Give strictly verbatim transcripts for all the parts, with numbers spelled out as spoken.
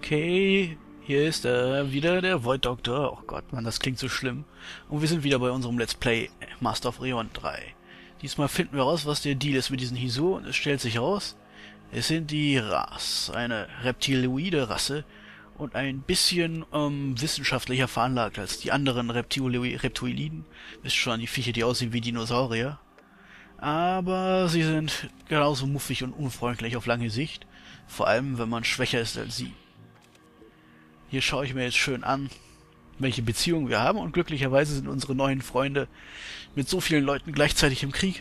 Okay, hier ist äh, wieder der Void Doctor. Oh Gott, man, das klingt so schlimm. Und wir sind wieder bei unserem Let's Play Master of Orion drei. Diesmal finden wir raus, was der Deal ist mit diesen Hiso, und es stellt sich raus, es sind die Ras, eine reptiloide Rasse und ein bisschen ähm, wissenschaftlicher veranlagt als die anderen Reptilo- Reptiloiden. Wisst schon, die Viecher, die aussehen wie Dinosaurier. Aber sie sind genauso muffig und unfreundlich auf lange Sicht, vor allem wenn man schwächer ist als sie. Hier schaue ich mir jetzt schön an, welche Beziehungen wir haben, und glücklicherweise sind unsere neuen Freunde mit so vielen Leuten gleichzeitig im Krieg,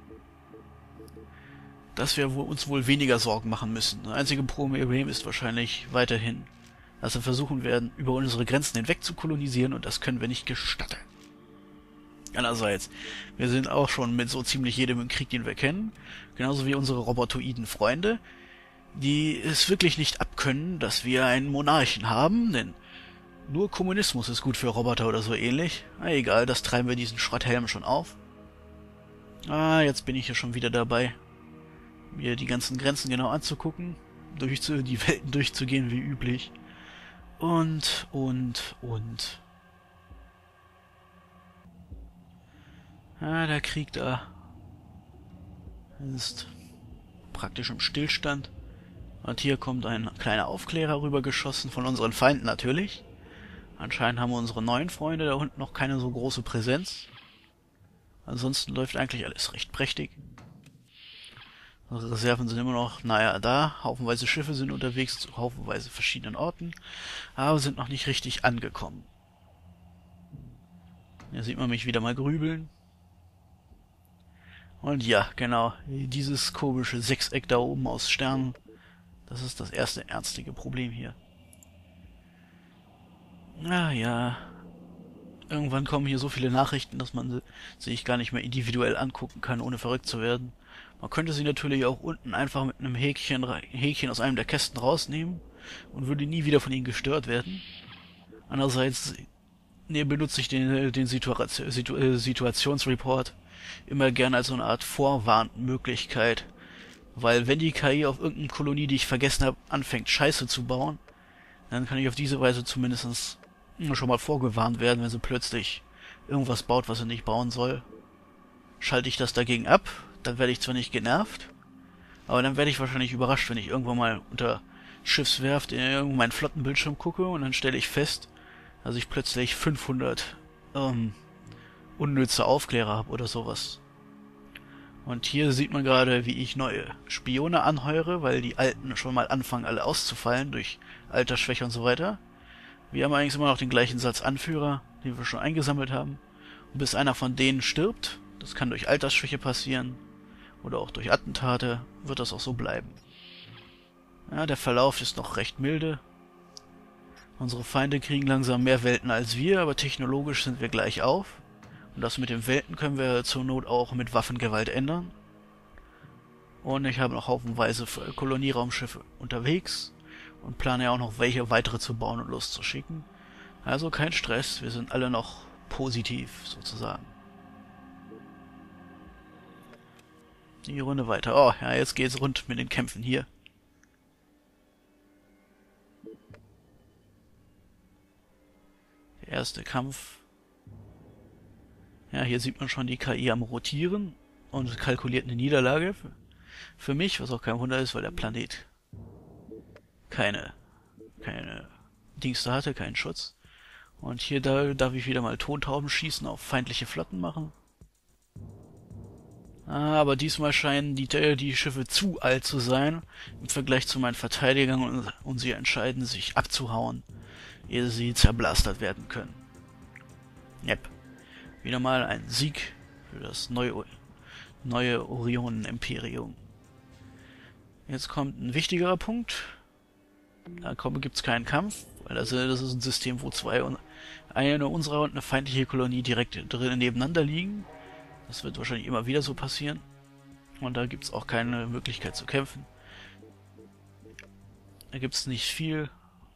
dass wir uns wohl weniger Sorgen machen müssen. Das einzige Problem ist wahrscheinlich weiterhin, dass wir versuchen werden, über unsere Grenzen hinweg zu kolonisieren, und das können wir nicht gestatten. Andererseits, wir sind auch schon mit so ziemlich jedem im Krieg, den wir kennen, genauso wie unsere robotoiden Freunde, die es wirklich nicht abkönnen, dass wir einen Monarchen haben, denn nur Kommunismus ist gut für Roboter oder so ähnlich. Na egal, das treiben wir diesen Schrotthelm schon auf. Ah, jetzt bin ich hier schon wieder dabei, mir die ganzen Grenzen genau anzugucken, durchzu die Welten durchzugehen wie üblich. Und, und, und... Ah, der Krieg da ist praktisch im Stillstand. Und hier kommt ein kleiner Aufklärer rübergeschossen, von unseren Feinden natürlich. Anscheinend haben unsere neuen Freunde da unten noch keine so große Präsenz. Ansonsten läuft eigentlich alles recht prächtig. Unsere Reserven sind immer noch, naja, da. Haufenweise Schiffe sind unterwegs zu haufenweise verschiedenen Orten, aber sind noch nicht richtig angekommen. Hier sieht man mich wieder mal grübeln. Und ja, genau, dieses komische Sechseck da oben aus Sternen, das ist das erste ernstige Problem hier. Na ja, irgendwann kommen hier so viele Nachrichten, dass man sie sich gar nicht mehr individuell angucken kann, ohne verrückt zu werden. Man könnte sie natürlich auch unten einfach mit einem Häkchen, Häkchen aus einem der Kästen rausnehmen und würde nie wieder von ihnen gestört werden. Andererseits ne, benutze ich den, den Situation, Situ, äh, Situationsreport immer gerne als so eine Art Vorwarnmöglichkeit, weil wenn die K I auf irgendeine Kolonie, die ich vergessen habe, anfängt Scheiße zu bauen, dann kann ich auf diese Weise zumindest schon mal vorgewarnt werden, wenn sie plötzlich irgendwas baut, was sie nicht bauen soll. Schalte ich das dagegen ab, dann werde ich zwar nicht genervt, aber dann werde ich wahrscheinlich überrascht, wenn ich irgendwann mal unter Schiffswerft in irgendeinen meinen Flottenbildschirm gucke und dann stelle ich fest, dass ich plötzlich fünfhundert ähm, unnütze Aufklärer habe oder sowas. Und hier sieht man gerade, wie ich neue Spione anheure, weil die alten schon mal anfangen, alle auszufallen durch Altersschwäche und so weiter. Wir haben eigentlich immer noch den gleichen Satz Anführer, den wir schon eingesammelt haben. Und bis einer von denen stirbt, das kann durch Altersschwäche passieren oder auch durch Attentate, wird das auch so bleiben. Ja, der Verlauf ist noch recht milde. Unsere Feinde kriegen langsam mehr Welten als wir, aber technologisch sind wir gleich auf. Und das mit den Welten können wir zur Not auch mit Waffengewalt ändern. Und ich habe noch haufenweise Kolonieraumschiffe unterwegs und plane ja auch noch welche weitere zu bauen und loszuschicken. Also kein Stress, wir sind alle noch positiv sozusagen. Die Runde weiter. Oh, ja, jetzt geht's rund mit den Kämpfen hier. Der erste Kampf. Ja, hier sieht man schon die K I am Rotieren und kalkuliert eine Niederlage. Für, für mich, was auch kein Wunder ist, weil der Planet keine, keine Dings hatte, keinen Schutz. Und hier da, darf ich wieder mal Tontauben schießen auf feindliche Flotten machen. Ah, aber diesmal scheinen die, die Schiffe zu alt zu sein im Vergleich zu meinen Verteidigern, und, und sie entscheiden sich abzuhauen, ehe sie zerblastert werden können. Yep. Wieder mal ein Sieg für das neue, neue Orionen-Imperium. Jetzt kommt ein wichtigerer Punkt. Da gibt es keinen Kampf, weil das, das ist ein System, wo zwei eine unserer und eine feindliche Kolonie direkt drin nebeneinander liegen. Das wird wahrscheinlich immer wieder so passieren. Und da gibt es auch keine Möglichkeit zu kämpfen. Da gibt es nicht viel.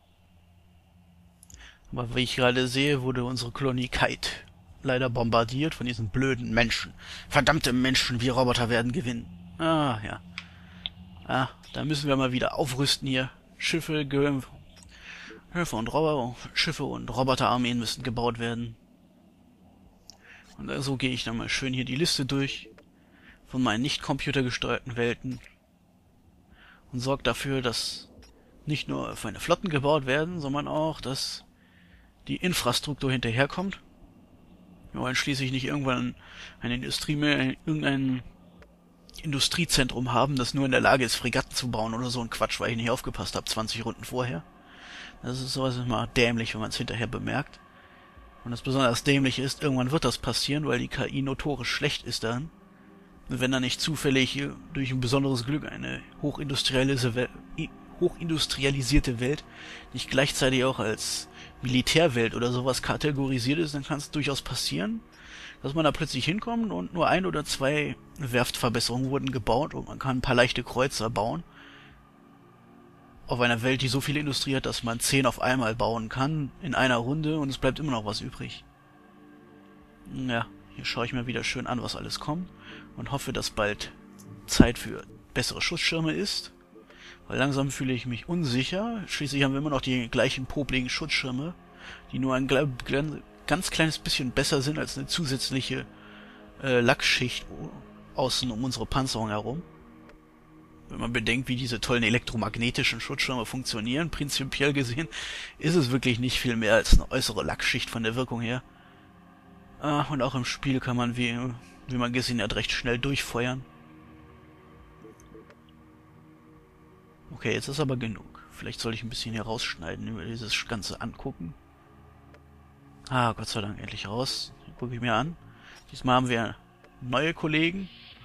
Aber wie ich gerade sehe, wurde unsere Kolonie Kite leider bombardiert von diesen blöden Menschen. Verdammte Menschen, wir Roboter werden gewinnen. Ah, ja. Ah, da müssen wir mal wieder aufrüsten hier. Schiffe Schiffe und Roboter, Schiffe und Roboterarmeen müssen gebaut werden. Und so gehe ich dann mal schön hier die Liste durch von meinen nicht computergesteuerten Welten und sorge dafür, dass nicht nur feine Flotten gebaut werden, sondern auch, dass die Infrastruktur hinterherkommt. Wir wollen schließlich nicht irgendwann eine Industrie mehr, irgendein Industriezentrum haben, das nur in der Lage ist, Fregatten zu bauen oder so ein Quatsch, weil ich nicht aufgepasst habe, zwanzig Runden vorher. Das ist sowas immer dämlich, wenn man es hinterher bemerkt. Und das besonders dämlich ist, irgendwann wird das passieren, weil die K I notorisch schlecht ist dann. Und wenn da nicht zufällig durch ein besonderes Glück eine hochindustrialisierte Welt, hochindustrialisierte Welt nicht gleichzeitig auch als Militärwelt oder sowas kategorisiert ist, dann kann es durchaus passieren, dass man da plötzlich hinkommt und nur ein oder zwei Werftverbesserungen wurden gebaut und man kann ein paar leichte Kreuzer bauen. Auf einer Welt, die so viel Industrie hat, dass man zehn auf einmal bauen kann, in einer Runde, und es bleibt immer noch was übrig. Ja, hier schaue ich mir wieder schön an, was alles kommt, und hoffe, dass bald Zeit für bessere Schutzschirme ist, weil langsam fühle ich mich unsicher. Schließlich haben wir immer noch die gleichen popligen Schutzschirme, die nur ein ganz kleines bisschen besser sind als eine zusätzliche äh, Lackschicht außen um unsere Panzerung herum. Wenn man bedenkt, wie diese tollen elektromagnetischen Schutzschirme funktionieren, prinzipiell gesehen, ist es wirklich nicht viel mehr als eine äußere Lackschicht von der Wirkung her. Ah, und auch im Spiel kann man, wie, wie man gesehen hat, recht schnell durchfeuern. Okay, jetzt ist aber genug. Vielleicht soll ich ein bisschen hier rausschneiden, über dieses Ganze angucken. Ah, Gott sei Dank, endlich raus. Gucke ich mir an. Diesmal haben wir neue Kollegen.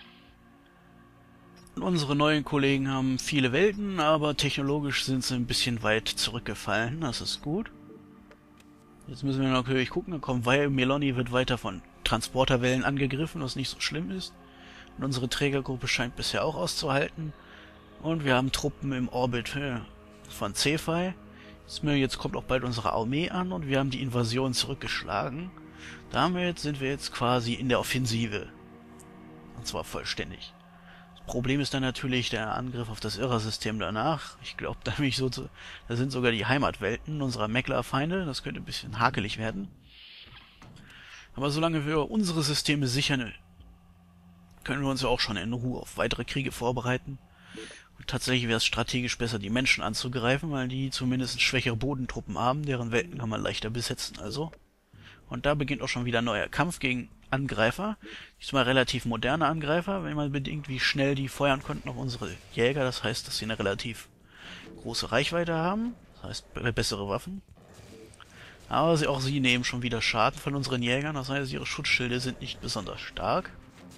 Unsere neuen Kollegen haben viele Welten, aber technologisch sind sie ein bisschen weit zurückgefallen. Das ist gut. Jetzt müssen wir natürlich gucken, da kommt, weil Meloni wird weiter von Transporterwellen angegriffen, was nicht so schlimm ist. Und unsere Trägergruppe scheint bisher auch auszuhalten. Und wir haben Truppen im Orbit von Cephi. Jetzt kommt auch bald unsere Armee an und wir haben die Invasion zurückgeschlagen. Damit sind wir jetzt quasi in der Offensive. Und zwar vollständig. Problem ist dann natürlich der Angriff auf das Irrer-System danach. Ich glaube, da, so da sind sogar die Heimatwelten unserer Meckler-Feinde. Das könnte ein bisschen hakelig werden. Aber solange wir unsere Systeme sichern, können wir uns ja auch schon in Ruhe auf weitere Kriege vorbereiten. Und tatsächlich wäre es strategisch besser, die Menschen anzugreifen, weil die zumindest schwächere Bodentruppen haben. Deren Welten kann man leichter besetzen also. Und da beginnt auch schon wieder ein neuer Kampf gegen Angreifer. Diesmal relativ moderne Angreifer, wenn man bedenkt, wie schnell die feuern konnten auf unsere Jäger. Das heißt, dass sie eine relativ große Reichweite haben. Das heißt, bessere Waffen. Aber sie, auch sie nehmen schon wieder Schaden von unseren Jägern. Das heißt, ihre Schutzschilde sind nicht besonders stark.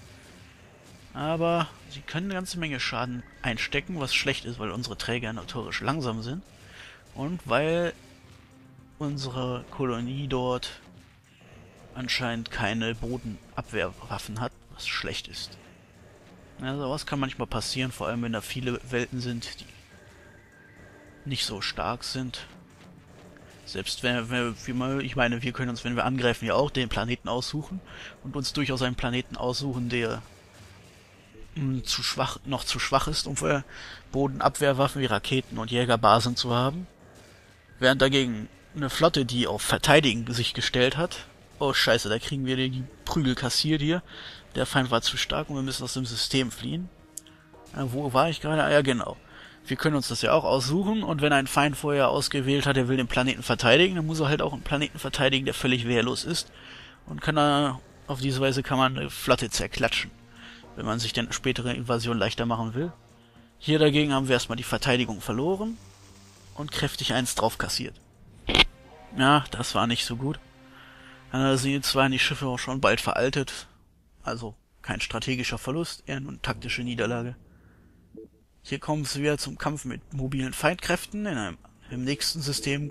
Aber sie können eine ganze Menge Schaden einstecken, was schlecht ist, weil unsere Träger notorisch langsam sind. Und weil unsere Kolonie dort anscheinend keine Bodenabwehrwaffen hat, was schlecht ist. Also was kann manchmal passieren, vor allem wenn da viele Welten sind, die nicht so stark sind. Selbst wenn wir, ich meine, wir können uns, wenn wir angreifen, ja auch den Planeten aussuchen und uns durchaus einen Planeten aussuchen, der mh, zu schwach, noch zu schwach ist, um für Bodenabwehrwaffen wie Raketen und Jägerbasen zu haben. Während dagegen eine Flotte, die auf Verteidigen sich gestellt hat, oh scheiße, da kriegen wir die Prügel kassiert hier. Der Feind war zu stark und wir müssen aus dem System fliehen. Ja, wo war ich gerade? Ah, ja, genau. Wir können uns das ja auch aussuchen und wenn ein Feind vorher ausgewählt hat, er will den Planeten verteidigen, dann muss er halt auch einen Planeten verteidigen, der völlig wehrlos ist. Und kann er, auf diese Weise kann man eine Flotte zerklatschen, wenn man sich dann spätere Invasion leichter machen will. Hier dagegen haben wir erstmal die Verteidigung verloren und kräftig eins drauf kassiert. Ja, das war nicht so gut. Andererseits waren die Schiffe auch schon bald veraltet, also kein strategischer Verlust, eher nur eine taktische Niederlage. Hier kommt es wieder zum Kampf mit mobilen Feindkräften in einem, im nächsten System.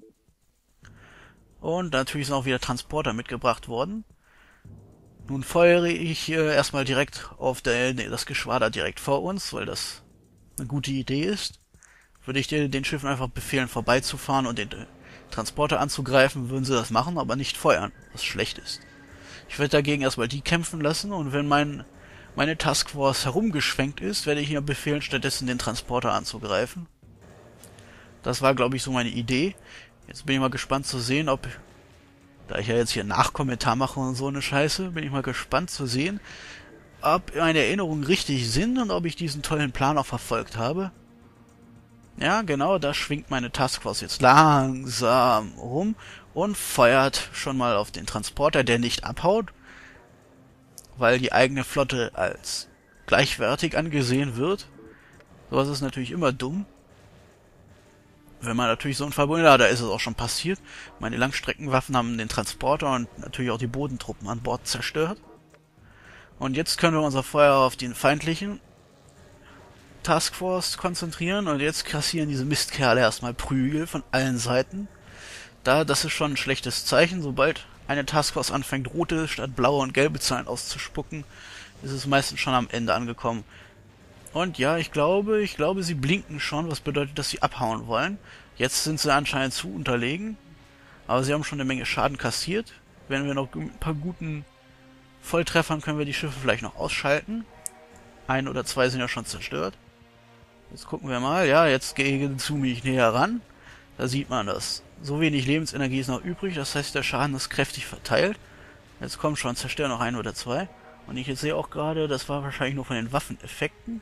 Und natürlich sind auch wieder Transporter mitgebracht worden. Nun feuere ich äh, erstmal direkt auf der, nee, das Geschwader direkt vor uns, weil das eine gute Idee ist. Würde ich den Schiffen einfach befehlen, vorbeizufahren und den Transporter anzugreifen, würden sie das machen, aber nicht feuern, was schlecht ist. Ich werde dagegen erstmal die kämpfen lassen und wenn mein, meine Taskforce herumgeschwenkt ist, werde ich ihr befehlen, stattdessen den Transporter anzugreifen. Das war, glaube ich, so meine Idee. Jetzt bin ich mal gespannt zu sehen, ob, da ich ja jetzt hier Nachkommentar mache und so eine Scheiße, bin ich mal gespannt zu sehen, ob meine Erinnerungen richtig sind und ob ich diesen tollen Plan auch verfolgt habe. Ja, genau, da schwingt meine Taskforce jetzt langsam rum und feuert schon mal auf den Transporter, der nicht abhaut, weil die eigene Flotte als gleichwertig angesehen wird. Sowas ist natürlich immer dumm. Wenn man natürlich so einen Verbund, ja, da ist es auch schon passiert. Meine Langstreckenwaffen haben den Transporter und natürlich auch die Bodentruppen an Bord zerstört. Und jetzt können wir unser Feuer auf den feindlichen Taskforce konzentrieren und jetzt kassieren diese Mistkerle erstmal Prügel von allen Seiten. Da, das ist schon ein schlechtes Zeichen. Sobald eine Taskforce anfängt, rote statt blaue und gelbe Zahlen auszuspucken, ist es meistens schon am Ende angekommen. Und ja, ich glaube, ich glaube, sie blinken schon, was bedeutet, dass sie abhauen wollen. Jetzt sind sie anscheinend zu unterlegen, aber sie haben schon eine Menge Schaden kassiert. Wenn wir noch ein paar guten Volltreffern können wir die Schiffe vielleicht noch ausschalten. Ein oder zwei sind ja schon zerstört. Jetzt gucken wir mal. Ja, jetzt gehe ich mich näher ran. Da sieht man das. So wenig Lebensenergie ist noch übrig, das heißt, der Schaden ist kräftig verteilt. Jetzt kommt schon, zerstören noch ein oder zwei. Und ich jetzt sehe auch gerade, das war wahrscheinlich nur von den Waffeneffekten.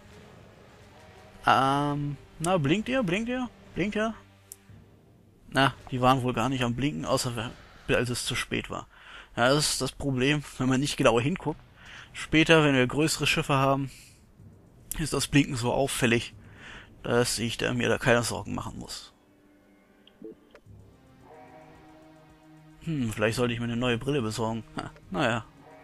Ähm, na, blinkt ihr? Blinkt ihr? Blinkt ihr? Na, die waren wohl gar nicht am Blinken, außer als es zu spät war. Ja, das ist das Problem, wenn man nicht genauer hinguckt. Später, wenn wir größere Schiffe haben, ist das Blinken so auffällig, dass ich da mir da keine Sorgen machen muss. Hm, vielleicht sollte ich mir eine neue Brille besorgen. Ha, naja.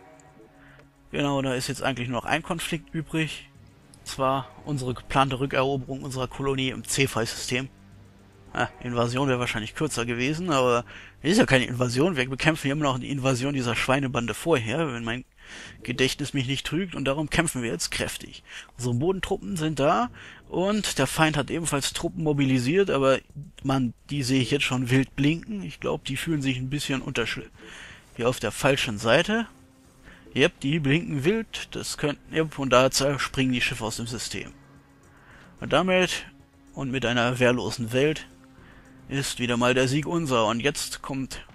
Genau, da ist jetzt eigentlich nur noch ein Konflikt übrig. Zwar unsere geplante Rückeroberung unserer Kolonie im Cepheus-System. Ah, Invasion wäre wahrscheinlich kürzer gewesen, aber ist ja keine Invasion. Wir bekämpfen ja immer noch die Invasion dieser Schweinebande vorher, wenn mein Gedächtnis mich nicht trügt, und darum kämpfen wir jetzt kräftig. Unsere Bodentruppen sind da und der Feind hat ebenfalls Truppen mobilisiert, aber man, die sehe ich jetzt schon wild blinken. Ich glaube, die fühlen sich ein bisschen unterschl- hier auf der falschen Seite. Yep, die blinken wild, das könnten, yep, und da springen die Schiffe aus dem System. Und damit, und mit einer wehrlosen Welt, ist wieder mal der Sieg unser. Und jetzt kommt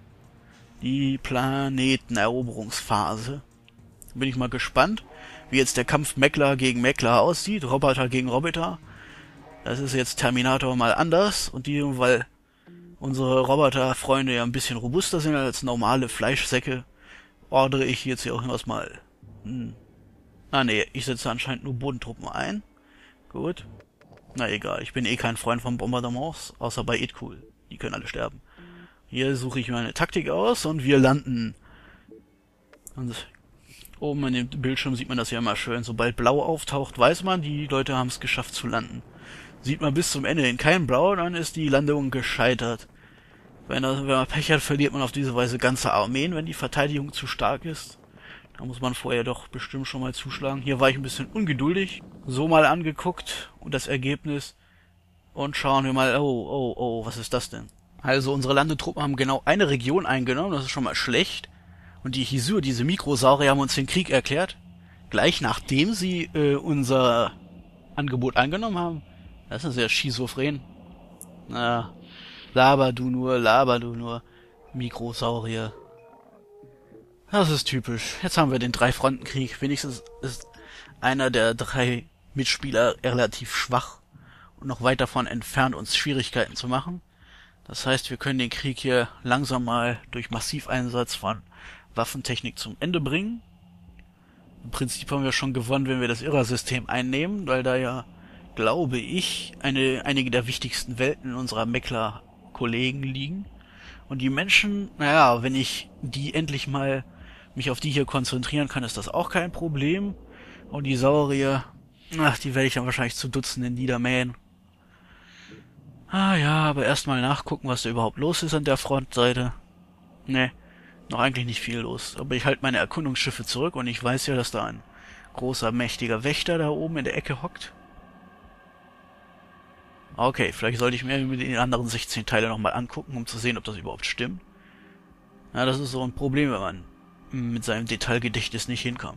die Planeteneroberungsphase. Bin ich mal gespannt, wie jetzt der Kampf Meckler gegen Meckler aussieht, Roboter gegen Roboter. Das ist jetzt Terminator mal anders, und die, weil unsere Roboterfreunde ja ein bisschen robuster sind als normale Fleischsäcke, ordere ich jetzt hier auch irgendwas mal. Hm. Ah ne, ich setze anscheinend nur Bodentruppen ein. Gut. Na egal, ich bin eh kein Freund von Bombardements, außer bei It Cool. Die können alle sterben. Hier suche ich meine Taktik aus und wir landen. Und oben in dem Bildschirm sieht man das ja immer schön. Sobald Blau auftaucht, weiß man, die Leute haben es geschafft zu landen. Sieht man bis zum Ende in kein Blau, dann ist die Landung gescheitert. Wenn, das, wenn man Pech hat, verliert man auf diese Weise ganze Armeen, wenn die Verteidigung zu stark ist. Da muss man vorher doch bestimmt schon mal zuschlagen. Hier war ich ein bisschen ungeduldig. So mal angeguckt und das Ergebnis. Und schauen wir mal, oh, oh, oh, was ist das denn? Also unsere Landetruppen haben genau eine Region eingenommen, das ist schon mal schlecht. Und die Hisur, diese Mikrosaurier, haben uns den Krieg erklärt. Gleich nachdem sie äh, unser Angebot angenommen haben. Das ist sehr schizophren. Na, laber du nur, laber du nur, Mikrosaurier. Das ist typisch. Jetzt haben wir den Drei-Fronten-Krieg. Wenigstens ist einer der drei Mitspieler relativ schwach und noch weit davon entfernt, uns Schwierigkeiten zu machen. Das heißt, wir können den Krieg hier langsam mal durch Massiveinsatz von Waffentechnik zum Ende bringen. Im Prinzip haben wir schon gewonnen, wenn wir das Irra-System einnehmen, weil da ja, glaube ich, eine, einige der wichtigsten Welten in unserer Meckler-Kollegen liegen. Und die Menschen, naja, wenn ich die endlich mal mich auf die hier konzentrieren kann, ist das auch kein Problem. Und die Saurier, ach, die werde ich dann wahrscheinlich zu Dutzenden niedermähen. Ah ja, aber erstmal nachgucken, was da überhaupt los ist an der Frontseite. Ne, noch eigentlich nicht viel los. Aber ich halte meine Erkundungsschiffe zurück und ich weiß ja, dass da ein großer, mächtiger Wächter da oben in der Ecke hockt. Okay, vielleicht sollte ich mir die anderen sechzehn Teile nochmal angucken, um zu sehen, ob das überhaupt stimmt. Ja, das ist so ein Problem, wenn man mit seinem Detailgedächtnis nicht hinkommt.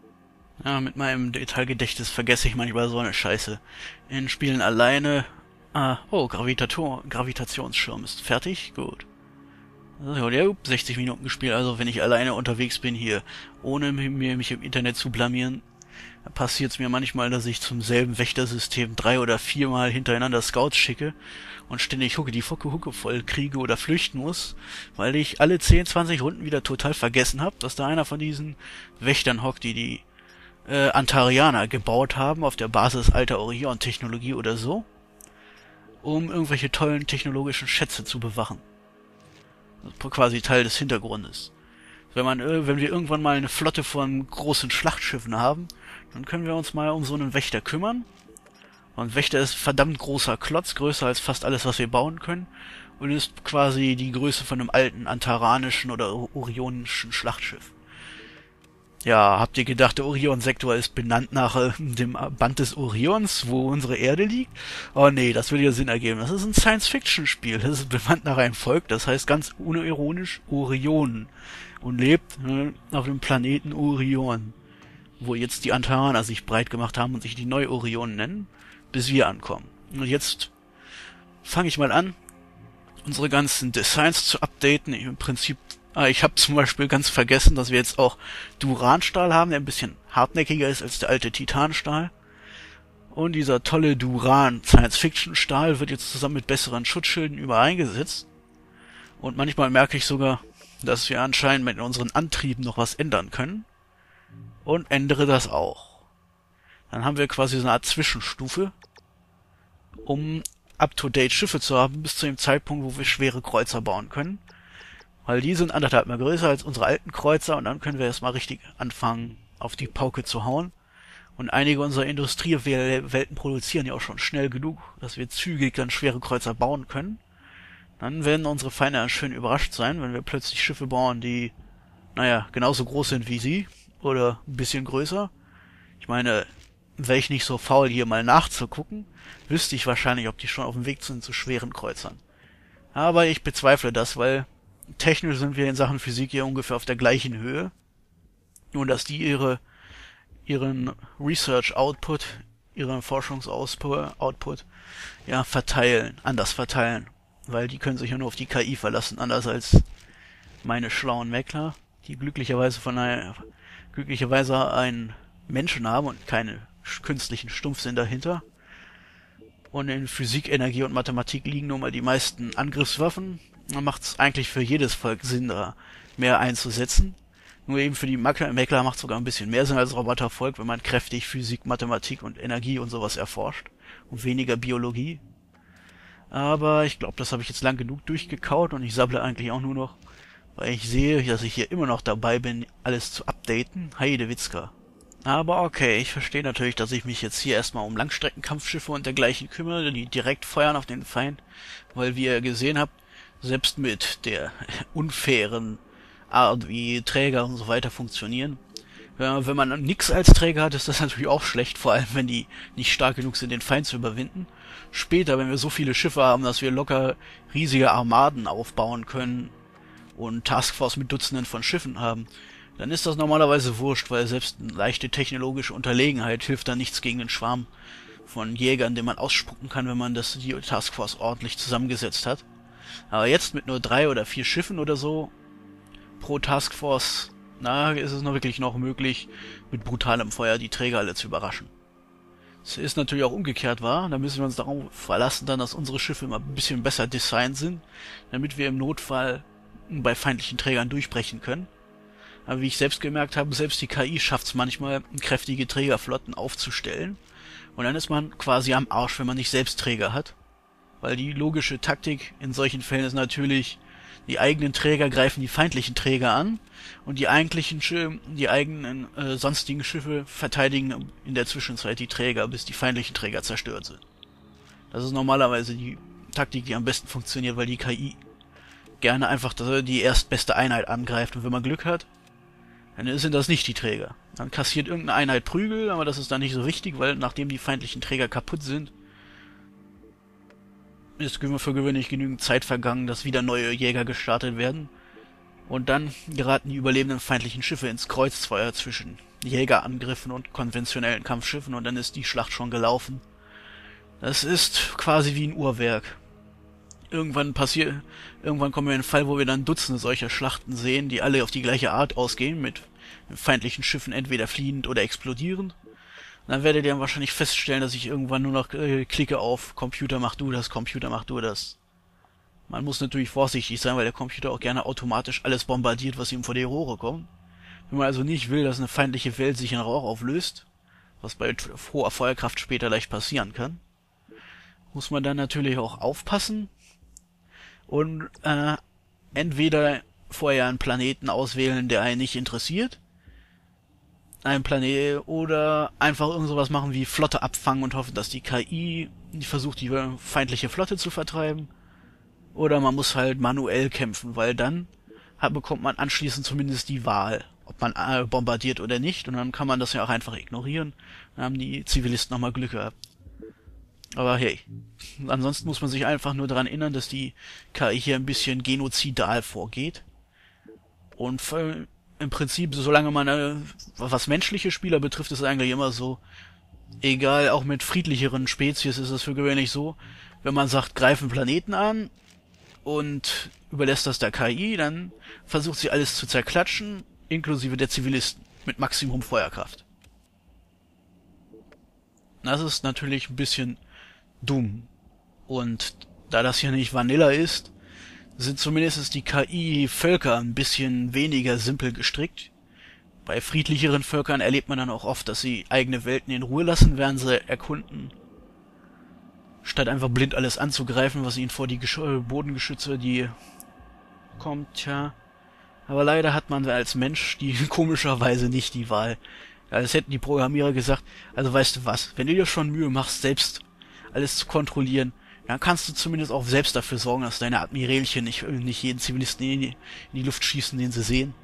Ja, mit meinem Detailgedächtnis vergesse ich manchmal so eine Scheiße. In Spielen alleine Ah, oh, Gravitator, Gravitationsschirm ist fertig. Gut. Also, ja, sechzig Minuten gespielt, also wenn ich alleine unterwegs bin hier, ohne mir mich im Internet zu blamieren, passiert es mir manchmal, dass ich zum selben Wächtersystem drei oder viermal hintereinander Scouts schicke und ständig Hucke die Fucke Hucke voll kriege oder flüchten muss, weil ich alle zehn, zwanzig Runden wieder total vergessen habe, dass da einer von diesen Wächtern hockt, die die äh, Antarianer gebaut haben auf der Basis alter Orion-Technologie oder so, um irgendwelche tollen technologischen Schätze zu bewachen. Das ist quasi Teil des Hintergrundes. Wenn man, wenn wir irgendwann mal eine Flotte von großen Schlachtschiffen haben, dann können wir uns mal um so einen Wächter kümmern. Und Wächter ist ein verdammt großer Klotz, größer als fast alles, was wir bauen können. Und ist quasi die Größe von einem alten antaranischen oder orionischen Schlachtschiff. Ja, habt ihr gedacht, der Orion-Sektor ist benannt nach äh, dem Band des Orions, wo unsere Erde liegt? Oh nee, das würde ja Sinn ergeben. Das ist ein Science-Fiction-Spiel. Das ist benannt nach einem Volk, das heißt ganz unironisch Orion. Und lebt äh, auf dem Planeten Orion, wo jetzt die Antaraner sich breit gemacht haben und sich die Neu-Orionen nennen, bis wir ankommen. Und jetzt fange ich mal an, unsere ganzen Designs zu updaten. Im Prinzip, ah, ich habe zum Beispiel ganz vergessen, dass wir jetzt auch Duranstahl haben, der ein bisschen hartnäckiger ist als der alte Titanstahl. Und dieser tolle Duran-Science-Fiction-Stahl wird jetzt zusammen mit besseren Schutzschilden überall eingesetzt. Und manchmal merke ich sogar, dass wir anscheinend mit unseren Antrieben noch was ändern können. Und ändere das auch. Dann haben wir quasi so eine Art Zwischenstufe, um up-to-date Schiffe zu haben, bis zu dem Zeitpunkt, wo wir schwere Kreuzer bauen können. Weil die sind anderthalb mal größer als unsere alten Kreuzer und dann können wir erstmal richtig anfangen, auf die Pauke zu hauen. Und einige unserer Industriewelten produzieren ja auch schon schnell genug, dass wir zügig dann schwere Kreuzer bauen können. Dann werden unsere Feinde schön überrascht sein, wenn wir plötzlich Schiffe bauen, die, naja, genauso groß sind wie sie oder ein bisschen größer. Ich meine, wäre ich nicht so faul, hier mal nachzugucken, wüsste ich wahrscheinlich, ob die schon auf dem Weg sind zu schweren Kreuzern. Aber ich bezweifle das, weil technisch sind wir in Sachen Physik hier ungefähr auf der gleichen Höhe. Nur, dass die ihre ihren Research-Output, ihren Forschungsoutput, ja, verteilen, anders verteilen. Weil die können sich ja nur auf die K I verlassen, anders als meine schlauen Meckler, die glücklicherweise von einer, glücklicherweise einen Menschen haben und keine künstlichen Stumpfsinn dahinter. Und in Physik, Energie und Mathematik liegen nun mal die meisten Angriffswaffen. Dann macht es eigentlich für jedes Volk Sinn, da mehr einzusetzen. Nur eben für die Meckler macht es sogar ein bisschen mehr Sinn als Robotervolk, wenn man kräftig Physik, Mathematik und Energie und sowas erforscht. Und weniger Biologie. Aber ich glaube, das habe ich jetzt lang genug durchgekaut und ich sabble eigentlich auch nur noch, weil ich sehe, dass ich hier immer noch dabei bin, alles zu updaten. Heidewitzka. Aber okay, ich verstehe natürlich, dass ich mich jetzt hier erstmal um Langstreckenkampfschiffe und dergleichen kümmere, die direkt feuern auf den Feind, weil wie ihr gesehen habt, selbst mit der unfairen Art, wie Träger und so weiter funktionieren, wenn man nix als Träger hat, ist das natürlich auch schlecht, vor allem wenn die nicht stark genug sind, den Feind zu überwinden. Später, wenn wir so viele Schiffe haben, dass wir locker riesige Armaden aufbauen können und Taskforce mit Dutzenden von Schiffen haben, dann ist das normalerweise wurscht, weil selbst eine leichte technologische Unterlegenheit hilft da nichts gegen den Schwarm von Jägern, den man ausspucken kann, wenn man das die Taskforce ordentlich zusammengesetzt hat. Aber jetzt mit nur drei oder vier Schiffen oder so pro Taskforce, na, ist es noch wirklich noch möglich, mit brutalem Feuer die Träger alle zu überraschen. Es ist natürlich auch umgekehrt wahr, da müssen wir uns darauf verlassen, dann, dass unsere Schiffe immer ein bisschen besser designt sind, damit wir im Notfall bei feindlichen Trägern durchbrechen können. Aber wie ich selbst gemerkt habe, selbst die K I schafft es manchmal, kräftige Trägerflotten aufzustellen. Und dann ist man quasi am Arsch, wenn man nicht selbst Träger hat. Weil die logische Taktik in solchen Fällen ist natürlich, die eigenen Träger greifen die feindlichen Träger an und die eigentlichen Schiffe, die eigenen äh, sonstigen Schiffe verteidigen in der Zwischenzeit die Träger, bis die feindlichen Träger zerstört sind. Das ist normalerweise die Taktik, die am besten funktioniert, weil die K I gerne einfach die erstbeste Einheit angreift und wenn man Glück hat, dann sind das nicht die Träger. Dann kassiert irgendeine Einheit Prügel, aber das ist dann nicht so wichtig, weil nachdem die feindlichen Träger kaputt sind, ist für gewöhnlich genügend Zeit vergangen, dass wieder neue Jäger gestartet werden. Und dann geraten die überlebenden feindlichen Schiffe ins Kreuzfeuer zwischen Jägerangriffen und konventionellen Kampfschiffen und dann ist die Schlacht schon gelaufen. Das ist quasi wie ein Uhrwerk. Irgendwann passiert, irgendwann kommen wir in einen Fall, wo wir dann Dutzende solcher Schlachten sehen, die alle auf die gleiche Art ausgehen, mit feindlichen Schiffen entweder fliehend oder explodierend. Dann werdet ihr wahrscheinlich feststellen, dass ich irgendwann nur noch äh, klicke auf Computer mach du das, Computer mach du das. Man muss natürlich vorsichtig sein, weil der Computer auch gerne automatisch alles bombardiert, was ihm vor die Rohre kommt. Wenn man also nicht will, dass eine feindliche Welt sich in Rauch auflöst, was bei hoher Feuerkraft später leicht passieren kann, muss man dann natürlich auch aufpassen und äh, entweder vorher einen Planeten auswählen, der einen nicht interessiert, einen Planet, oder einfach irgend sowas machen wie Flotte abfangen und hoffen, dass die K I die versucht, die feindliche Flotte zu vertreiben. Oder man muss halt manuell kämpfen, weil dann hat, bekommt man anschließend zumindest die Wahl, ob man äh, bombardiert oder nicht, und dann kann man das ja auch einfach ignorieren. Dann haben die Zivilisten nochmal Glück gehabt. Aber hey, ansonsten muss man sich einfach nur daran erinnern, dass die K I hier ein bisschen genozidal vorgeht. Und äh, im Prinzip, solange man, äh, was menschliche Spieler betrifft, ist es eigentlich immer so, egal, auch mit friedlicheren Spezies ist es für gewöhnlich so, wenn man sagt, greifen Planeten an und überlässt das der K I, dann versucht sie alles zu zerklatschen, inklusive der Zivilisten, mit Maximum Feuerkraft. Das ist natürlich ein bisschen dumm. Und da das hier nicht Vanilla ist, sind zumindest die K I-Völker ein bisschen weniger simpel gestrickt. Bei friedlicheren Völkern erlebt man dann auch oft, dass sie eigene Welten in Ruhe lassen, während sie erkunden, statt einfach blind alles anzugreifen, was ihnen vor die Gesch Bodengeschütze, die kommt, tja. Aber leider hat man als Mensch die komischerweise nicht die Wahl. Als hätten die Programmierer gesagt, also weißt du was, wenn du dir schon Mühe machst, selbst alles zu kontrollieren, dann kannst du zumindest auch selbst dafür sorgen, dass deine Admirälchen nicht, nicht jeden Zivilisten in die, in die Luft schießen, den sie sehen.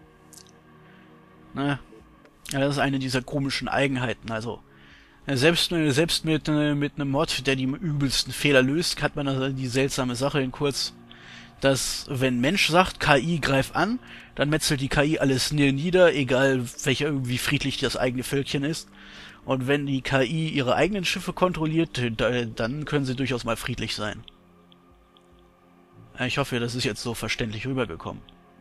Naja, das ist eine dieser komischen Eigenheiten, also selbst, selbst mit, mit einem Mod, der die übelsten Fehler löst, hat man also die seltsame Sache in kurz, dass wenn Mensch sagt, K I greif an, dann metzelt die K I alles nieder, egal welcher, wie friedlich das eigene Völkchen ist. Und wenn die K I ihre eigenen Schiffe kontrolliert, dann können sie durchaus mal friedlich sein. Ich hoffe, das ist jetzt so verständlich rübergekommen.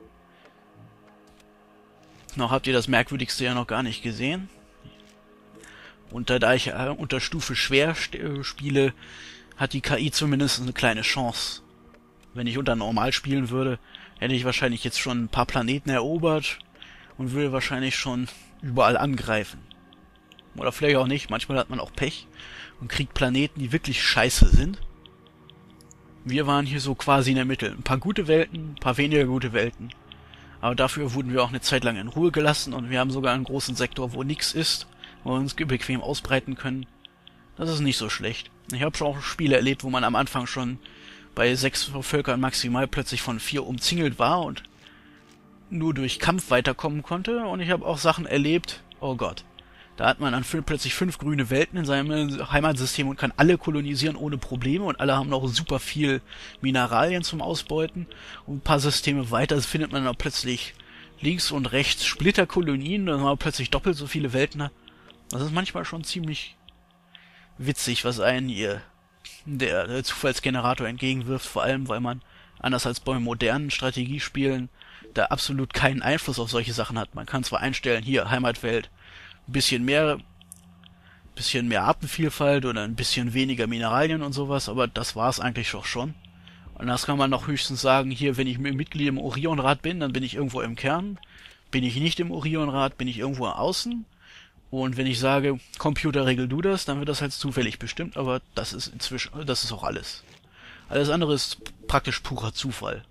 Noch habt ihr das Merkwürdigste ja noch gar nicht gesehen. Und da ich äh, unter Stufe schwer spiele, hat die K I zumindest eine kleine Chance. Wenn ich unter normal spielen würde, hätte ich wahrscheinlich jetzt schon ein paar Planeten erobert und würde wahrscheinlich schon überall angreifen. Oder vielleicht auch nicht, manchmal hat man auch Pech und kriegt Planeten, die wirklich scheiße sind. Wir waren hier so quasi in der Mitte. Ein paar gute Welten, ein paar weniger gute Welten. Aber dafür wurden wir auch eine Zeit lang in Ruhe gelassen und wir haben sogar einen großen Sektor, wo nichts ist, wo wir uns bequem ausbreiten können. Das ist nicht so schlecht. Ich habe schon auch Spiele erlebt, wo man am Anfang schon bei sechs Völkern maximal plötzlich von vier umzingelt war und nur durch Kampf weiterkommen konnte. Und ich habe auch Sachen erlebt, oh Gott, da hat man dann plötzlich fünf grüne Welten in seinem Heimatsystem und kann alle kolonisieren ohne Probleme und alle haben noch super viel Mineralien zum Ausbeuten. Und ein paar Systeme weiter findet man dann plötzlich links und rechts Splitterkolonien, dann haben wir plötzlich doppelt so viele Welten. Das ist manchmal schon ziemlich witzig, was einen hier der, der Zufallsgenerator entgegenwirft, vor allem, weil man, anders als bei modernen Strategiespielen, da absolut keinen Einfluss auf solche Sachen hat. Man kann zwar einstellen, hier, Heimatwelt, ein bisschen mehr, bisschen mehr Artenvielfalt oder ein bisschen weniger Mineralien und sowas, aber das war's eigentlich auch schon. Und das kann man noch höchstens sagen, hier, wenn ich Mitglied im Orionrat bin, dann bin ich irgendwo im Kern. Bin ich nicht im Orionrat, bin ich irgendwo außen. Und wenn ich sage, Computer, regel du das, dann wird das halt zufällig bestimmt, aber das ist inzwischen, das ist auch alles. Alles andere ist praktisch purer Zufall.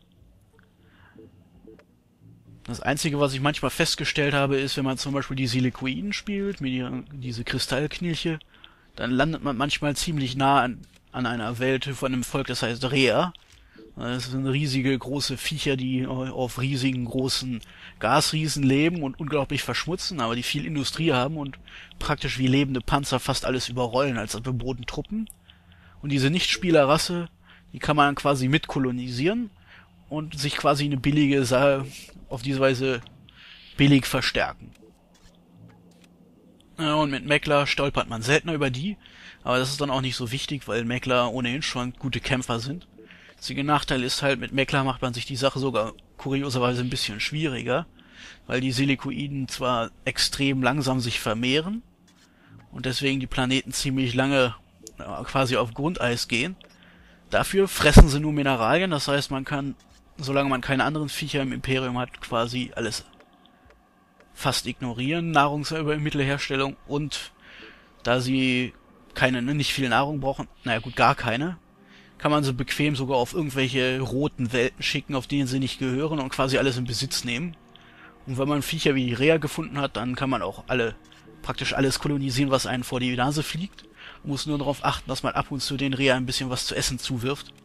Das Einzige, was ich manchmal festgestellt habe, ist, wenn man zum Beispiel die Silicoiden spielt, mit ihren, diese Kristallknilche, dann landet man manchmal ziemlich nah an, an einer Welt von einem Volk, das heißt Rea. Das sind riesige, große Viecher, die auf riesigen, großen Gasriesen leben und unglaublich verschmutzen, aber die viel Industrie haben und praktisch wie lebende Panzer fast alles überrollen als bebodene Truppen. Und diese Nichtspielerrasse, die kann man quasi mitkolonisieren und sich quasi eine billige Sache auf diese Weise billig verstärken. Ja, und mit Meckler stolpert man seltener über die, aber das ist dann auch nicht so wichtig, weil Meckler ohnehin schon gute Kämpfer sind. Der einzige Nachteil ist halt, mit Meckler macht man sich die Sache sogar kurioserweise ein bisschen schwieriger, weil die Silikoiden zwar extrem langsam sich vermehren und deswegen die Planeten ziemlich lange ja, quasi auf Grundeis gehen. Dafür fressen sie nur Mineralien, das heißt, man kann, solange man keine anderen Viecher im Imperium hat, quasi alles fast ignorieren, Nahrungsmittelherstellung, und da sie keine, nicht viel Nahrung brauchen, naja gut, gar keine, kann man sie bequem sogar auf irgendwelche roten Welten schicken, auf denen sie nicht gehören, und quasi alles in Besitz nehmen. Und wenn man Viecher wie die Rea gefunden hat, dann kann man auch alle, praktisch alles kolonisieren, was einen vor die Nase fliegt. Man muss nur darauf achten, dass man ab und zu den Rea ein bisschen was zu essen zuwirft.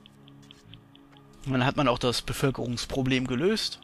Und dann hat man auch das Bevölkerungsproblem gelöst.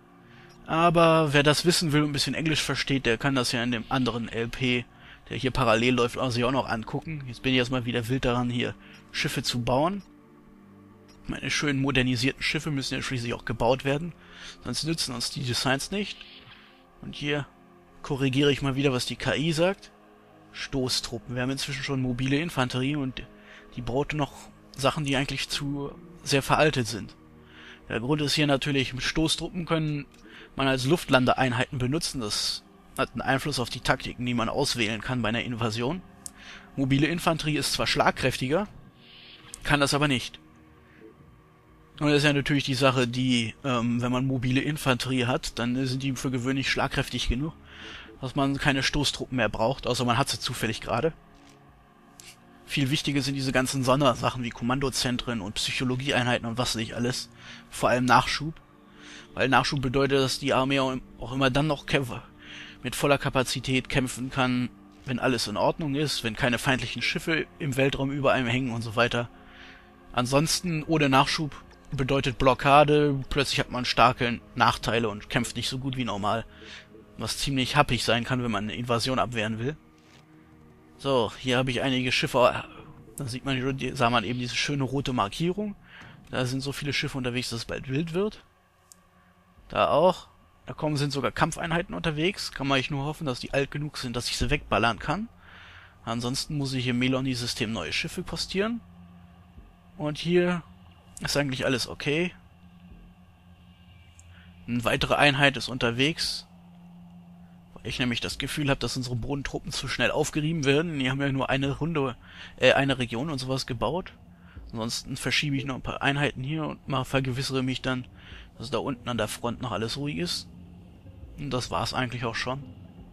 Aber wer das wissen will und ein bisschen Englisch versteht, der kann das ja in dem anderen L P, der hier parallel läuft, also auch noch angucken. Jetzt bin ich erstmal wieder wild daran, hier Schiffe zu bauen. Meine schönen modernisierten Schiffe müssen ja schließlich auch gebaut werden, sonst nützen uns die Designs nicht. Und hier korrigiere ich mal wieder, was die K I sagt. Stoßtruppen. Wir haben inzwischen schon mobile Infanterie und die baut noch Sachen, die eigentlich zu sehr veraltet sind. Der Grund ist hier natürlich, mit Stoßtruppen können man als Luftlandeeinheiten benutzen. Das hat einen Einfluss auf die Taktiken, die man auswählen kann bei einer Invasion. Mobile Infanterie ist zwar schlagkräftiger, kann das aber nicht. Und das ist ja natürlich die Sache, die, ähm, wenn man mobile Infanterie hat, dann sind die für gewöhnlich schlagkräftig genug, dass man keine Stoßtruppen mehr braucht, außer man hat sie zufällig gerade. Viel wichtiger sind diese ganzen Sondersachen wie Kommandozentren und Psychologieeinheiten und was nicht alles. Vor allem Nachschub. Weil Nachschub bedeutet, dass die Armee auch immer dann noch mit voller Kapazität kämpfen kann, wenn alles in Ordnung ist, wenn keine feindlichen Schiffe im Weltraum über einem hängen und so weiter. Ansonsten, ohne Nachschub bedeutet Blockade, plötzlich hat man starke Nachteile und kämpft nicht so gut wie normal. Was ziemlich happig sein kann, wenn man eine Invasion abwehren will. So, hier habe ich einige Schiffe, da sieht man, sah man eben diese schöne rote Markierung. Da sind so viele Schiffe unterwegs, dass es bald wild wird. Da auch. Da kommen sind sogar Kampfeinheiten unterwegs. Kann man eigentlich nur hoffen, dass die alt genug sind, dass ich sie wegballern kann. Ansonsten muss ich im Meloni-System neue Schiffe postieren. Und hier ist eigentlich alles okay. Eine weitere Einheit ist unterwegs. Weil ich nämlich das Gefühl habe, dass unsere Bodentruppen zu schnell aufgerieben werden. Die haben ja nur eine Runde, äh, eine Region und sowas gebaut. Ansonsten verschiebe ich noch ein paar Einheiten hier und mal vergewissere mich dann, dass da unten an der Front noch alles ruhig ist. Und das war's eigentlich auch schon.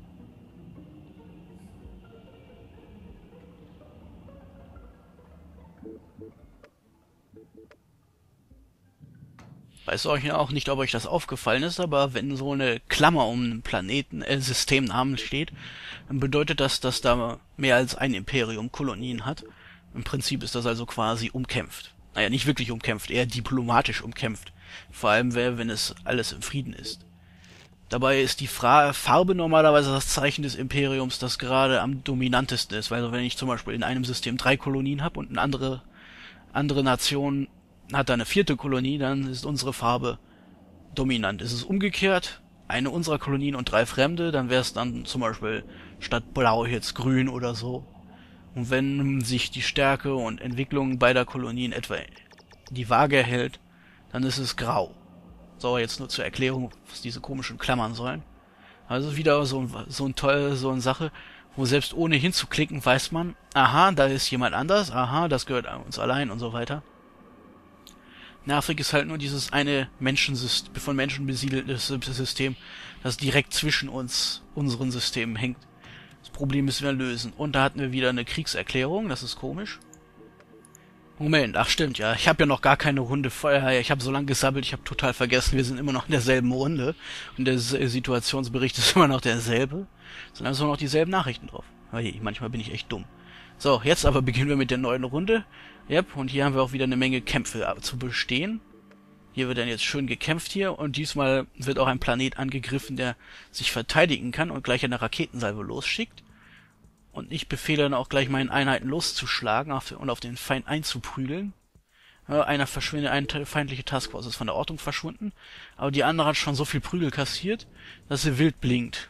Weiß euch auch nicht, ob euch das aufgefallen ist, aber wenn so eine Klammer um einen Planeten, äh, Systemnamen steht, dann bedeutet das, dass da mehr als ein Imperium Kolonien hat. Im Prinzip ist das also quasi umkämpft. Naja, nicht wirklich umkämpft, eher diplomatisch umkämpft. Vor allem, wenn es alles im Frieden ist. Dabei ist die Fra Farbe normalerweise das Zeichen des Imperiums, das gerade am dominantesten ist. Weil wenn ich zum Beispiel in einem System drei Kolonien habe und eine andere, andere Nation hat da eine vierte Kolonie, dann ist unsere Farbe dominant. Ist es umgekehrt, eine unserer Kolonien und drei fremde, dann wäre es dann zum Beispiel statt blau jetzt grün oder so. Und wenn sich die Stärke und Entwicklung beider Kolonien etwa die Waage hält, dann ist es grau. So, jetzt nur zur Erklärung, was diese komischen Klammern sollen. Also wieder so ein, so ein toll, so eine Sache, wo selbst ohne hinzuklicken weiß man, aha, da ist jemand anders, aha, das gehört uns allein und so weiter. Nervig ist halt nur dieses eine Menschensystem, von Menschen besiedeltes System, das direkt zwischen uns, unseren Systemen hängt. Das Problem müssen wir lösen. Und da hatten wir wieder eine Kriegserklärung, das ist komisch. Moment, ach stimmt, ja, ich habe ja noch gar keine Runde vorher, ich habe so lange gesabbelt, ich habe total vergessen, wir sind immer noch in derselben Runde. Und der Situationsbericht ist immer noch derselbe. Es sind also noch dieselben Nachrichten drauf. Hey, manchmal bin ich echt dumm. So, jetzt aber beginnen wir mit der neuen Runde. Yep, und hier haben wir auch wieder eine Menge Kämpfe zu bestehen. Hier wird dann jetzt schön gekämpft hier und diesmal wird auch ein Planet angegriffen, der sich verteidigen kann und gleich eine Raketensalve losschickt. Und ich befehle dann auch gleich meinen Einheiten loszuschlagen und auf den Feind einzuprügeln. Einer verschwindet, eine feindliche Taskforce ist von der Ortung verschwunden, aber die andere hat schon so viel Prügel kassiert, dass sie wild blinkt.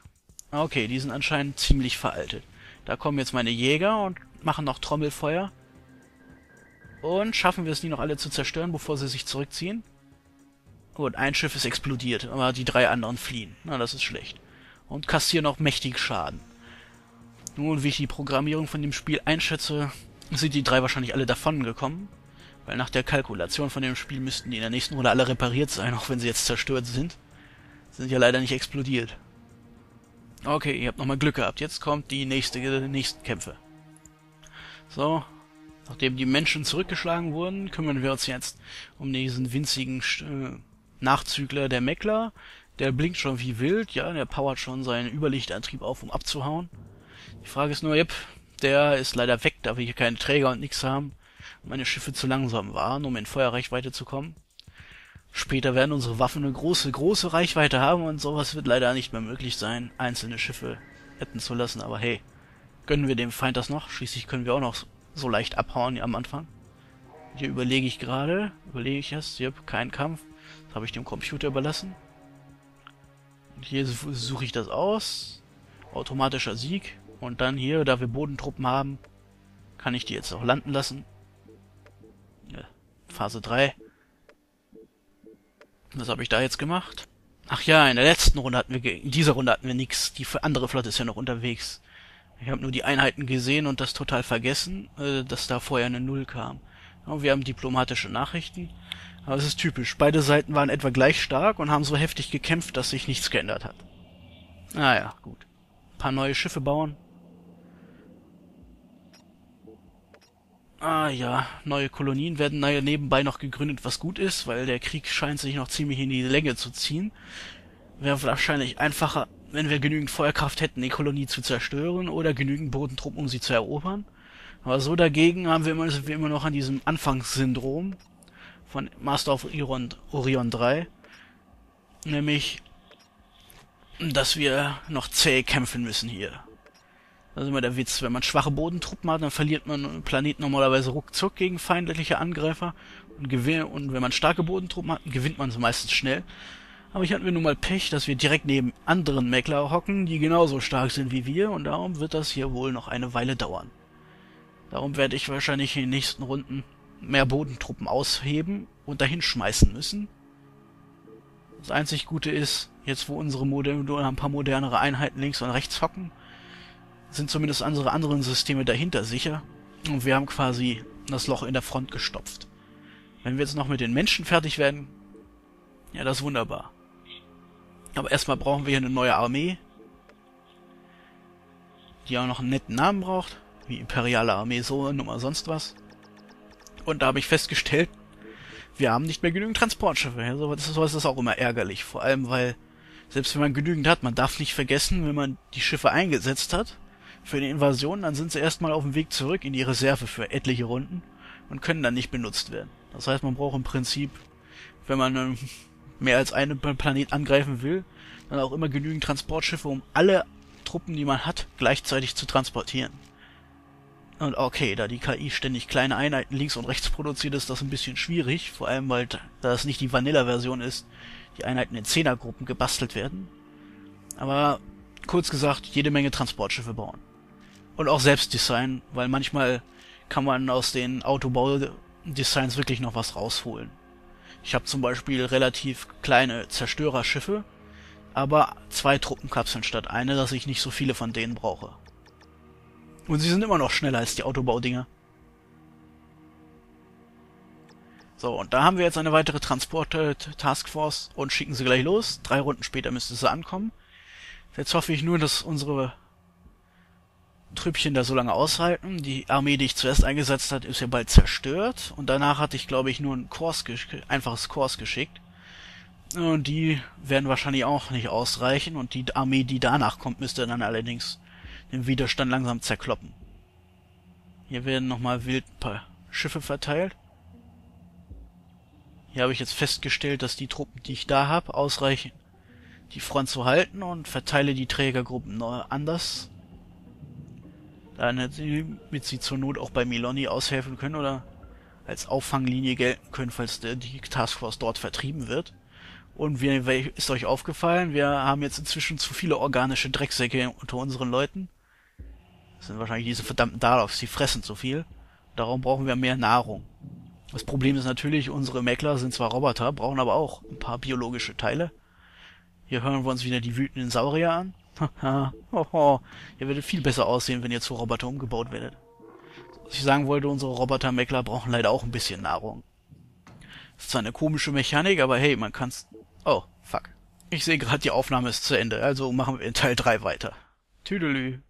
Okay, die sind anscheinend ziemlich veraltet. Da kommen jetzt meine Jäger und machen noch Trommelfeuer. Und schaffen wir es, die noch alle zu zerstören, bevor sie sich zurückziehen? Gut, ein Schiff ist explodiert, aber die drei anderen fliehen. Na, das ist schlecht. Und kassieren noch mächtig Schaden. Nun, wie ich die Programmierung von dem Spiel einschätze, sind die drei wahrscheinlich alle davon gekommen. Weil nach der Kalkulation von dem Spiel müssten die in der nächsten Runde alle repariert sein, auch wenn sie jetzt zerstört sind. Sind ja leider nicht explodiert. Okay, ihr habt nochmal Glück gehabt. Jetzt kommt die nächste, die nächsten Kämpfe. So, nachdem die Menschen zurückgeschlagen wurden, kümmern wir uns jetzt um diesen winzigen äh, Nachzügler der Meckler. Der blinkt schon wie wild, ja, der powert schon seinen Überlichtantrieb auf, um abzuhauen. Die Frage ist nur, yep, der ist leider weg, da wir hier keine Träger und nichts haben. Und meine Schiffe zu langsam waren, um in Feuerreichweite zu kommen. Später werden unsere Waffen eine große, große Reichweite haben und sowas wird leider nicht mehr möglich sein, einzelne Schiffe retten zu lassen. Aber hey, gönnen wir dem Feind das noch? Schließlich können wir auch noch so leicht abhauen wie am Anfang. Hier überlege ich gerade, überlege ich es, yep, kein Kampf. Das habe ich dem Computer überlassen. Und hier suche ich das aus. Automatischer Sieg. Und dann hier, da wir Bodentruppen haben, kann ich die jetzt auch landen lassen. Ja, Phase drei. Was habe ich da jetzt gemacht? Ach ja, in der letzten Runde hatten wir, in dieser Runde hatten wir nichts. Die andere Flotte ist ja noch unterwegs. Ich habe nur die Einheiten gesehen und das total vergessen, äh, dass da vorher eine Null kam. Ja, wir haben diplomatische Nachrichten. Aber es ist typisch. Beide Seiten waren etwa gleich stark und haben so heftig gekämpft, dass sich nichts geändert hat. Naja, gut. Ein paar neue Schiffe bauen. Ah ja, neue Kolonien werden nebenbei noch gegründet, was gut ist, weil der Krieg scheint sich noch ziemlich in die Länge zu ziehen. Wäre wahrscheinlich einfacher, wenn wir genügend Feuerkraft hätten, die Kolonie zu zerstören oder genügend Bodentruppen, um sie zu erobern. Aber so dagegen haben wir immer, sind wir immer noch an diesem Anfangssyndrom von Master of Orion, Orion drei. Nämlich, dass wir noch zäh kämpfen müssen hier. Das ist immer der Witz. Wenn man schwache Bodentruppen hat, dann verliert man einen Planeten normalerweise ruckzuck gegen feindliche Angreifer. Und, und wenn man starke Bodentruppen hat, gewinnt man sie meistens schnell. Aber hier hatten wir nun mal Pech, dass wir direkt neben anderen Meckler hocken, die genauso stark sind wie wir. Und darum wird das hier wohl noch eine Weile dauern. Darum werde ich wahrscheinlich in den nächsten Runden mehr Bodentruppen ausheben und dahin schmeißen müssen. Das einzig Gute ist, jetzt wo unsere Moderne, ein paar modernere Einheiten links und rechts hocken, sind zumindest unsere anderen Systeme dahinter sicher. Und wir haben quasi das Loch in der Front gestopft. Wenn wir jetzt noch mit den Menschen fertig werden, ja, das ist wunderbar. Aber erstmal brauchen wir hier eine neue Armee, die auch noch einen netten Namen braucht, wie Imperiale Armee, so Nummer sonst was. Und da habe ich festgestellt, wir haben nicht mehr genügend Transportschiffe. Ja, so ist das auch immer ärgerlich. Vor allem, weil, selbst wenn man genügend hat, man darf nicht vergessen, wenn man die Schiffe eingesetzt hat für eine Invasion, dann sind sie erstmal auf dem Weg zurück in die Reserve für etliche Runden und können dann nicht benutzt werden. Das heißt, man braucht im Prinzip, wenn man ähm, mehr als einen Planet angreifen will, dann auch immer genügend Transportschiffe, um alle Truppen, die man hat, gleichzeitig zu transportieren. Und okay, da die K I ständig kleine Einheiten links und rechts produziert, ist das ein bisschen schwierig, vor allem weil, da es nicht die Vanilla-Version ist, die Einheiten in Zehnergruppen gebastelt werden. Aber kurz gesagt, jede Menge Transportschiffe bauen. Und auch selbst designen, weil manchmal kann man aus den Autobau-Designs wirklich noch was rausholen. Ich habe zum Beispiel relativ kleine Zerstörerschiffe, aber zwei Truppenkapseln statt eine, dass ich nicht so viele von denen brauche. Und sie sind immer noch schneller als die Autobaudinger. So, und da haben wir jetzt eine weitere Transport-Taskforce und schicken sie gleich los. Drei Runden später müsste sie ankommen. Jetzt hoffe ich nur, dass unsere Trüppchen da so lange aushalten. Die Armee, die ich zuerst eingesetzt hat, ist ja bald zerstört. Und danach hatte ich, glaube ich, nur ein Kurs einfaches Kurs geschickt. Und die werden wahrscheinlich auch nicht ausreichen. Und die Armee, die danach kommt, müsste dann allerdings den Widerstand langsam zerkloppen. Hier werden nochmal wild ein paar Schiffe verteilt. Hier habe ich jetzt festgestellt, dass die Truppen, die ich da habe, ausreichen, die Front zu halten und verteile die Trägergruppen neu anders. Damit sie zur Not auch bei Miloni aushelfen können oder als Auffanglinie gelten können, falls die Taskforce dort vertrieben wird. Und wie ist euch aufgefallen? Wir haben jetzt inzwischen zu viele organische Drecksäcke unter unseren Leuten. Das sind wahrscheinlich diese verdammten Daleks, die fressen zu viel. Darum brauchen wir mehr Nahrung. Das Problem ist natürlich, unsere Meckler sind zwar Roboter, brauchen aber auch ein paar biologische Teile. Hier hören wir uns wieder die wütenden Saurier an. Haha, hoho, ihr werdet viel besser aussehen, wenn ihr zu Roboter umgebaut werdet. Was ich sagen wollte, unsere Roboter-Meckler brauchen leider auch ein bisschen Nahrung. Das ist zwar eine komische Mechanik, aber hey, man kann's... Oh, fuck. Ich sehe gerade, die Aufnahme ist zu Ende, also machen wir in Teil drei weiter. Tüdelü.